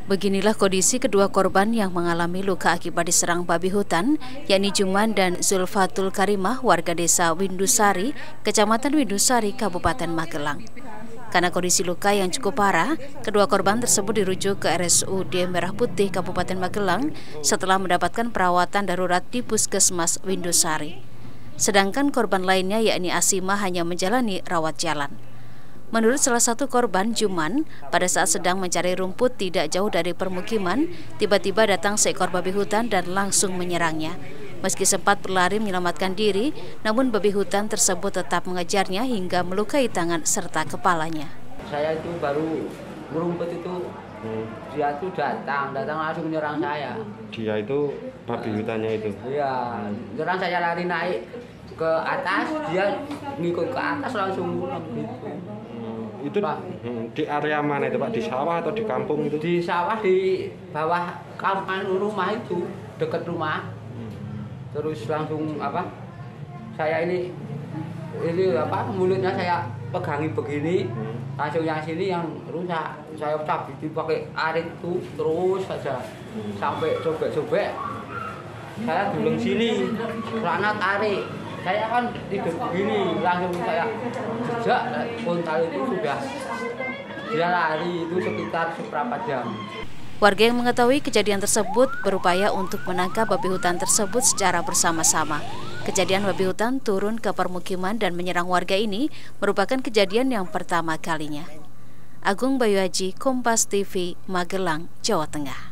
Beginilah kondisi kedua korban yang mengalami luka akibat diserang babi hutan, yakni Juman dan Zulfatul Karimah, warga desa Windusari, Kecamatan Windusari, Kabupaten Magelang. Karena kondisi luka yang cukup parah, kedua korban tersebut dirujuk ke RSUD Merah Putih, Kabupaten Magelang setelah mendapatkan perawatan darurat di Puskesmas Windusari. Sedangkan korban lainnya, yakni Asimah, hanya menjalani rawat jalan. Menurut salah satu korban, Juman, pada saat sedang mencari rumput tidak jauh dari permukiman, tiba-tiba datang seekor babi hutan dan langsung menyerangnya. Meski sempat berlari menyelamatkan diri, namun babi hutan tersebut tetap mengejarnya hingga melukai tangan serta kepalanya. Saya itu baru merumput itu, dia itu datang langsung menyerang saya. Dia itu babi hutannya itu? Iya, menyerang saya, lari naik ke atas, dia ngikut ke atas langsung gitu. Itu di area mana itu Pak? Di sawah atau di kampung itu? Di sawah, di bawah kampung rumah itu, dekat rumah. Terus langsung saya ini mulutnya saya pegangi begini, langsung yang sini yang rusak. Saya cabiti pakai arit itu terus saja sampai sobek-sobek. Saya dulung sini, lanat arit. Saya kan tidur begini, langsung saya jejak kontal itu sudah dia lari itu sekitar seberapa jam. Warga yang mengetahui kejadian tersebut berupaya untuk menangkap babi hutan tersebut secara bersama-sama. Kejadian babi hutan turun ke permukiman dan menyerang warga ini merupakan kejadian yang pertama kalinya. Agung Bayu Haji, Kompas TV, Magelang, Jawa Tengah.